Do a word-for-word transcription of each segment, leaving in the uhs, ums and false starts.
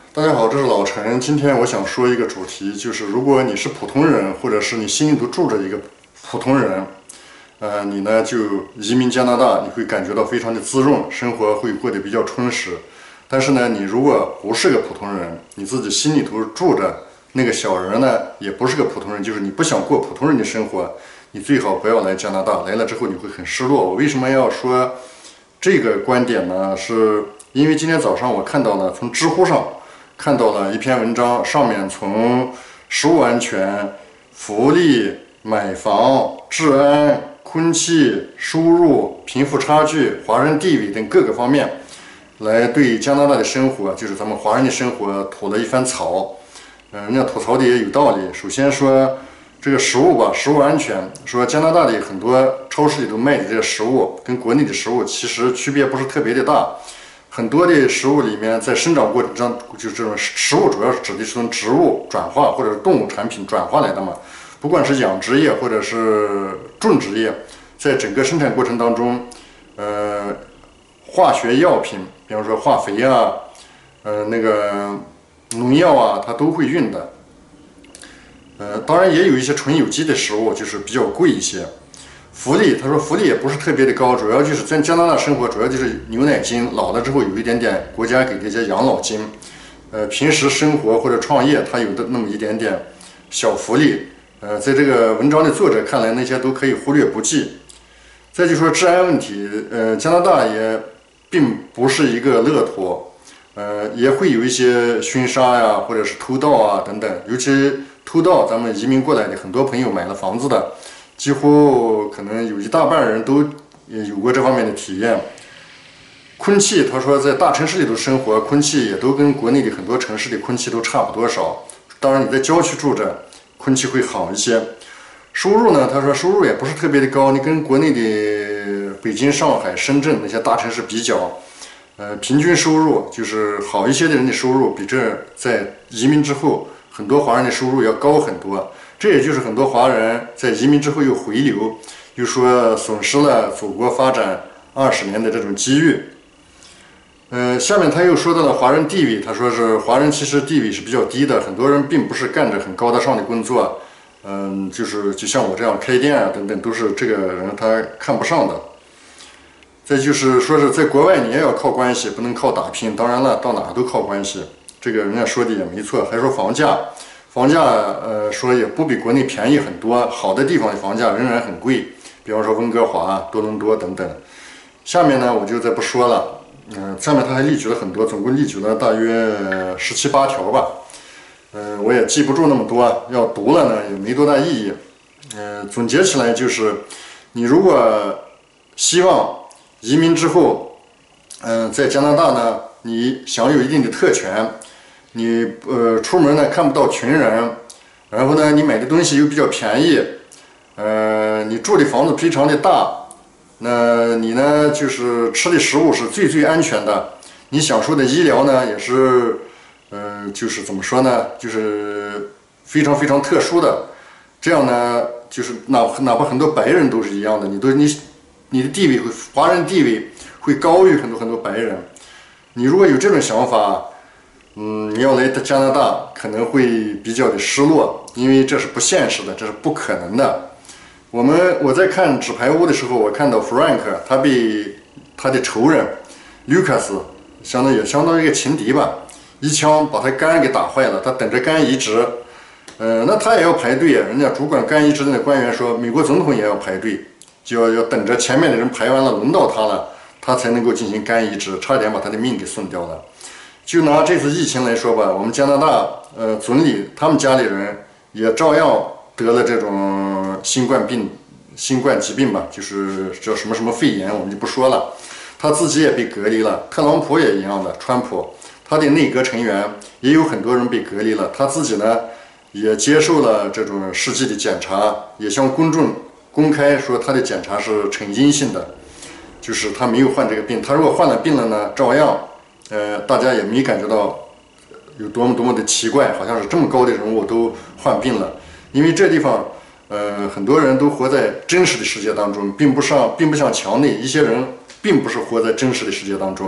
大家好，这是老陈。今天我想说一个主题，就是如果你是普通人，或者是你心里头住着一个普通人，呃，你呢就移民加拿大，你会感觉到非常的滋润，生活会过得比较充实。但是呢，你如果不是个普通人，你自己心里头住着那个小人呢，也不是个普通人，就是你不想过普通人的生活，你最好不要来加拿大。来了之后你会很失落。我为什么要说这个观点呢？是因为今天早上我看到了，从知乎上看到了一篇文章，上面从食物安全、福利、买房、治安、空气、收入、贫富差距、华人地位等各个方面，来对加拿大的生活，就是咱们华人的生活吐了一番槽。嗯、呃，人家吐槽的也有道理。首先说这个食物吧，食物安全，说加拿大的很多超市里头卖的这些食物，跟国内的食物其实区别不是特别的大。很多的食物里面，在生长过程中，就是这种食物主要是指的是从植物转化或者是动物产品转化来的嘛。不管是养殖业或者是种植业，在整个生产过程当中，呃，化学药品，比方说化肥啊，呃，那个农药啊，它都会用的。呃，当然也有一些纯有机的食物，就是比较贵一些。福利，他说福利也不是特别的高，主要就是在加拿大生活，主要就是牛奶金，老了之后有一点点国家给这些养老金，呃，平时生活或者创业，他有的那么一点点小福利，呃，在这个文章的作者看来，那些都可以忽略不计。再就说治安问题，呃，加拿大也并不是一个乐土，呃，也会有一些凶杀呀，或者是偷盗啊等等，尤其偷盗，咱们移民过来的很多朋友买了房子的。几乎可能有一大半人都有过这方面的体验。空气，他说在大城市里头生活，空气也都跟国内的很多城市的空气都差不多少。当然你在郊区住着，空气会好一些。收入呢，他说收入也不是特别的高，你跟国内的北京、上海、深圳那些大城市比较，呃，平均收入就是好一些的人的收入比这在移民之后很多华人的收入要高很多。这也就是很多华人在移民之后又回流，又说损失了祖国发展二十年的这种机遇。呃，下面他又说到了华人地位，他说是华人其实地位是比较低的，很多人并不是干着很高大上的工作，嗯，就是就像我这样开店啊等等，都是这个人他看不上的。再就是说是在国外你也要靠关系，不能靠打拼。当然了，到哪都靠关系，这个人家说的也没错。还说房价。房价，呃，说也不比国内便宜很多，好的地方的房价仍然很贵，比方说温哥华、多伦多等等。下面呢，我就再不说了，嗯、呃，下面他还列举了很多，总共列举了大约十七八条吧，嗯、呃，我也记不住那么多，要读了呢也没多大意义。嗯、呃，总结起来就是，你如果希望移民之后，嗯、呃，在加拿大呢，你享有一定的特权。你呃出门呢看不到群人，然后呢你买的东西又比较便宜，呃你住的房子非常的大，那你呢就是吃的食物是最最安全的，你享受的医疗呢也是，呃就是怎么说呢，就是非常非常特殊的，这样呢就是哪哪怕很多白人都是一样的，你都你你的地位会华人地位会高于很多很多白人，你如果有这种想法。嗯，你要来加拿大可能会比较的失落，因为这是不现实的，这是不可能的。我们我在看《纸牌屋》的时候，我看到 Frank 他被他的仇人 Lucas 相当于相当于一个情敌吧，一枪把他肝给打坏了，他等着肝移植。呃，那他也要排队啊，人家主管肝移植的官员说，美国总统也要排队，就要要等着前面的人排完了，轮到他了，他才能够进行肝移植，差点把他的命给送掉了。就拿这次疫情来说吧，我们加拿大呃总理他们家里人也照样得了这种新冠病、新冠疾病吧，就是叫什么什么肺炎，我们就不说了。他自己也被隔离了，特朗普也一样的，川普他的内阁成员也有很多人被隔离了，他自己呢也接受了这种实际的检查，也向公众公开说他的检查是呈阴性的，就是他没有患这个病。他如果患了病了呢，照样。呃，大家也没感觉到有多么多么的奇怪，好像是这么高的人物都患病了。因为这地方，呃，很多人都活在真实的世界当中，并不上，并不像墙内一些人并不是活在真实的世界当中。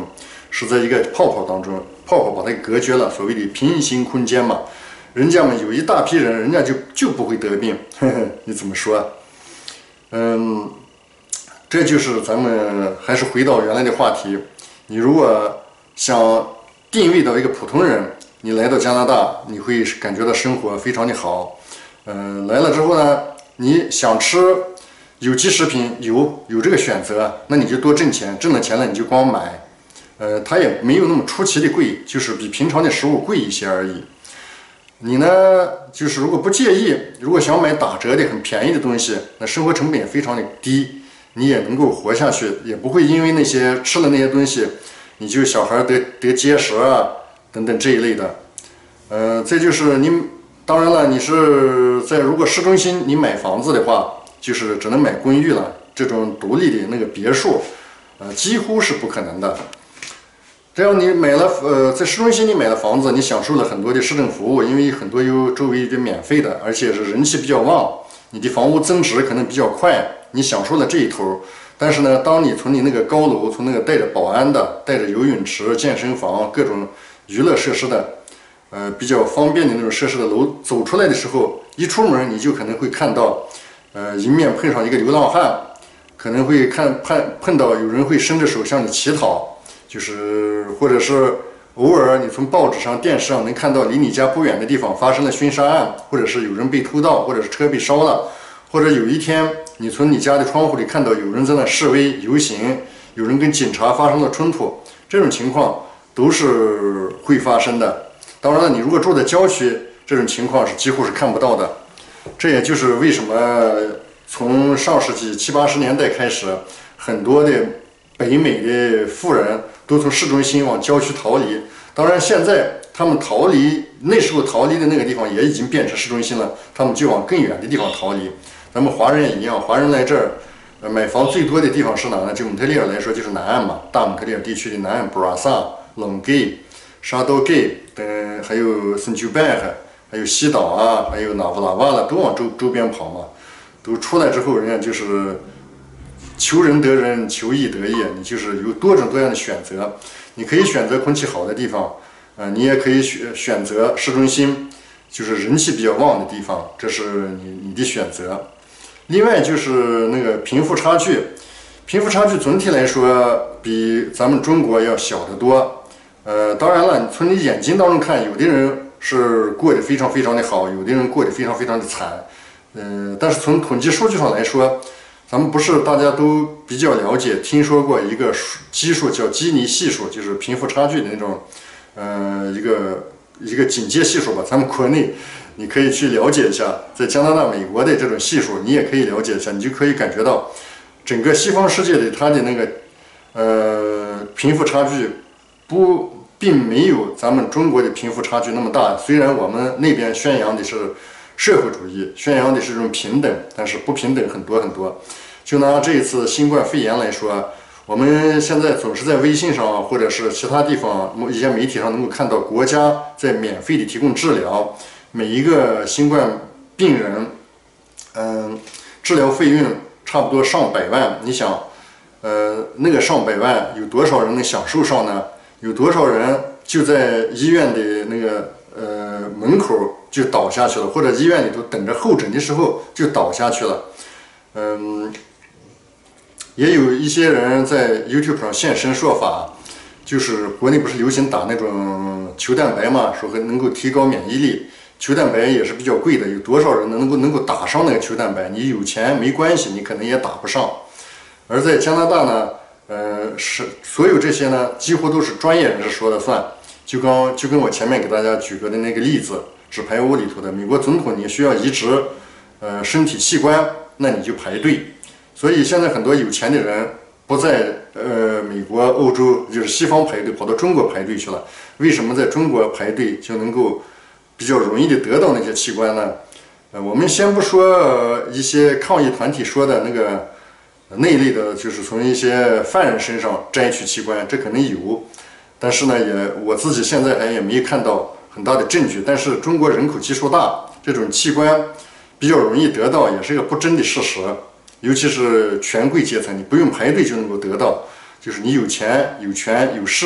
是在一个泡泡当中，泡泡把它隔绝了，所谓的平行空间嘛。人家嘛有一大批人，人家就就不会得病，呵呵，你怎么说？嗯，这就是咱们还是回到原来的话题。你如果想定位到一个普通人，你来到加拿大，你会感觉到生活非常的好。嗯、呃，来了之后呢，你想吃有机食品，有有这个选择，那你就多挣钱，挣了钱了你就光买。呃，它也没有那么出奇的贵，就是比平常的食物贵一些而已。你呢，就是如果不介意，如果想买打折的很便宜的东西，那生活成本也非常的低，你也能够活下去，也不会因为那些吃了那些东西，你就小孩得得结石啊等等这一类的。呃，再就是你，当然了，你是在如果市中心你买房子的话，就是只能买公寓了，这种独立的那个别墅，呃，几乎是不可能的。只要你买了，呃，在市中心你买了房子，你享受了很多的市政服务，因为很多有周围的免费的，而且是人气比较旺，你的房屋增值可能比较快，你享受了这一头。但是呢，当你从你那个高楼，从那个带着保安的、带着游泳池、健身房、各种娱乐设施的，呃，比较方便的那种设施的楼走出来的时候，一出门你就可能会看到，呃，迎面碰上一个流浪汉，可能会看碰碰到有人会伸着手向你乞讨。就是或者是偶尔你从报纸上、电视上能看到离你家不远的地方发生了凶杀案，或者是有人被偷盗，或者是车被烧了，或者有一天你从你家的窗户里看到有人在那示威游行，有人跟警察发生了冲突，这种情况都是会发生的。当然了，你如果住在郊区，这种情况是几乎是看不到的。这也就是为什么从上世纪七八十年代开始，很多的北美的富人都从市中心往郊区逃离。当然，现在他们逃离那时候逃离的那个地方也已经变成市中心了，他们就往更远的地方逃离。咱们华人也一样，华人来这儿，呃，买房最多的地方是哪呢？就蒙特利尔来说，就是南岸嘛，大蒙特利尔地区的南岸，布拉萨、隆基、沙多基等，还有圣丘拜克，还有西岛啊，还有纳夫拉瓦了，都往周周边跑嘛。都出来之后，人家就是求人得人，求义得义，你就是有多种多样的选择。你可以选择空气好的地方，呃，你也可以选选择市中心，就是人气比较旺的地方，这是你你的选择。另外就是那个贫富差距，贫富差距总体来说比咱们中国要小得多。呃，当然了，从你眼睛当中看，有的人是过得非常非常的好，有的人过得非常非常的惨。嗯、呃，但是从统计数据上来说，咱们不是大家都比较了解、听说过一个基数叫基尼系数，就是贫富差距的那种，呃，一个一个警戒系数吧。咱们国内你可以去了解一下，在加拿大、美国的这种系数，你也可以了解一下，你就可以感觉到整个西方世界的它的那个呃贫富差距不并没有咱们中国的贫富差距那么大。虽然我们那边宣扬的是社会主义，宣扬的是这种平等，但是不平等很多很多。就拿这一次新冠肺炎来说，我们现在总是在微信上或者是其他地方一些媒体上能够看到国家在免费的提供治疗，每一个新冠病人，嗯，治疗费用差不多上百万。你想，呃，那个上百万有多少人能享受上呢？有多少人就在医院的那个呃门口就倒下去了，或者医院里头等着候诊的时候就倒下去了。嗯，也有一些人在 YouTube 上现身说法，就是国内不是流行打那种球蛋白嘛，说能够提高免疫力。球蛋白也是比较贵的，有多少人能够能够打上那个球蛋白？你有钱没关系，你可能也打不上。而在加拿大呢，呃，是所有这些呢，几乎都是专业人士说了算。就刚就跟我前面给大家举过的那个例子，纸牌屋里头的美国总统，你需要移植呃身体器官，那你就排队。所以现在很多有钱的人不在呃美国、欧洲，就是西方排队，跑到中国排队去了。为什么在中国排队就能够比较容易的得到那些器官呢？呃，我们先不说、呃、一些抗议团体说的那个那一类的，就是从一些犯人身上摘取器官，这可能有。但是呢，也我自己现在还也没看到很大的证据。但是中国人口基数大，这种器官比较容易得到，也是一个不争的事实。尤其是权贵阶层，你不用排队就能够得到，就是你有钱、有权、有势，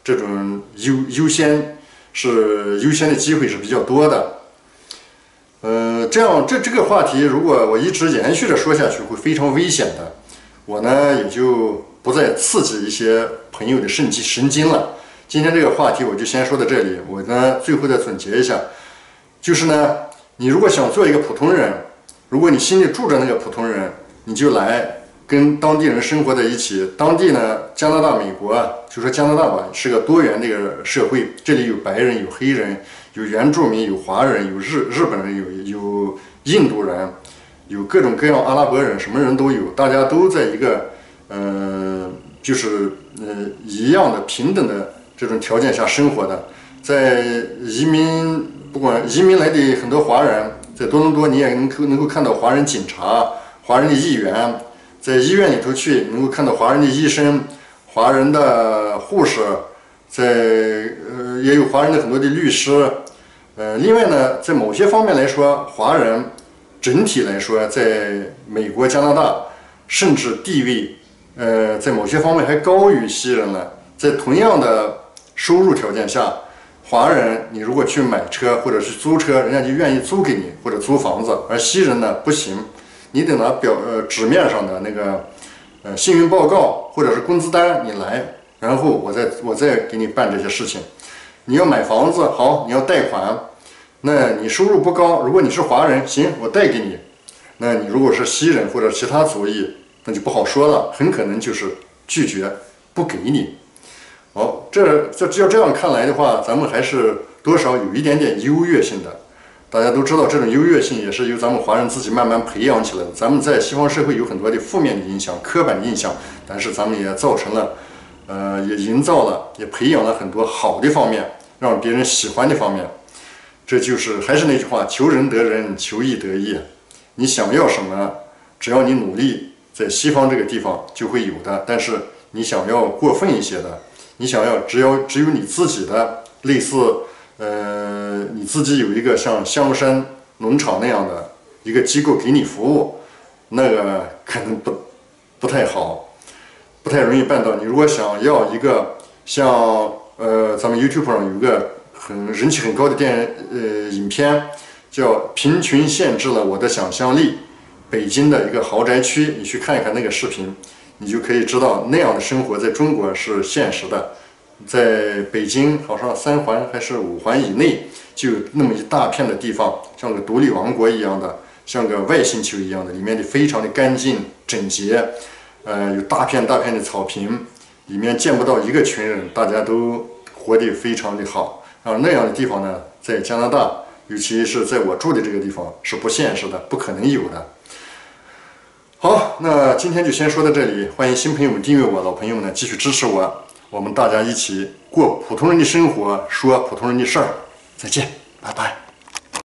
这种优优先是优先的机会是比较多的。呃，这样这这个话题如果我一直延续着说下去，会非常危险的。我呢也就不再刺激一些朋友的神经神经了。今天这个话题我就先说到这里。我呢最后再总结一下，就是呢，你如果想做一个普通人，如果你心里住着那个普通人，你就来跟当地人生活在一起。当地呢，加拿大、美国啊，就说加拿大吧，是个多元的一个社会。这里有白人，有黑人，有原住民，有华人，有日日本人，有有印度人，有各种各样阿拉伯人，什么人都有。大家都在一个呃，就是呃一样的平等的这种条件下生活的。在移民，不管移民来的很多华人，在多伦多你也能够能够看到华人警察、华人的议员。在医院里头去，能够看到华人的医生、华人的护士，在呃也有华人的很多的律师，呃，另外呢，在某些方面来说，华人整体来说，在美国、加拿大，甚至地位，呃，在某些方面还高于西人了。在同样的收入条件下，华人你如果去买车或者是租车，人家就愿意租给你，或者租房子，而西人呢不行。你得拿表呃纸面上的那个呃信用报告或者是工资单你来，然后我再我再给你办这些事情。你要买房子好，你要贷款，那你收入不高，如果你是华人，行，我贷给你。那你如果是西人或者其他族裔，那就不好说了，很可能就是拒绝不给你。好，这这要这样看来的话，咱们还是多少有一点点优越性的。大家都知道，这种优越性也是由咱们华人自己慢慢培养起来的。咱们在西方社会有很多的负面的影响、刻板的印象，但是咱们也造成了，呃，也营造了、也培养了很多好的方面，让别人喜欢的方面。这就是还是那句话：求人得人，求义得义。你想要什么，只要你努力，在西方这个地方就会有的。但是你想要过分一些的，你想要只要只有你自己的类似。呃，你自己有一个像香山农场那样的一个机构给你服务，那个可能不不太好，不太容易办到。你如果想要一个像呃，咱们 YouTube 上有一个很人气很高的电呃影片，叫《贫穷限制了我的想象力》，北京的一个豪宅区，你去看一看那个视频，你就可以知道那样的生活在中国是现实的。在北京，好像三环还是五环以内，就有那么一大片的地方，像个独立王国一样的，像个外星球一样的，里面的非常的干净整洁，呃，有大片大片的草坪，里面见不到一个群人，大家都活得非常的好。啊，那样的地方呢，在加拿大，尤其是在我住的这个地方，是不现实的，不可能有的。好，那今天就先说到这里，欢迎新朋友们订阅我，老朋友们呢继续支持我。我们大家一起过普通人的生活，说普通人的事儿。再见，拜拜。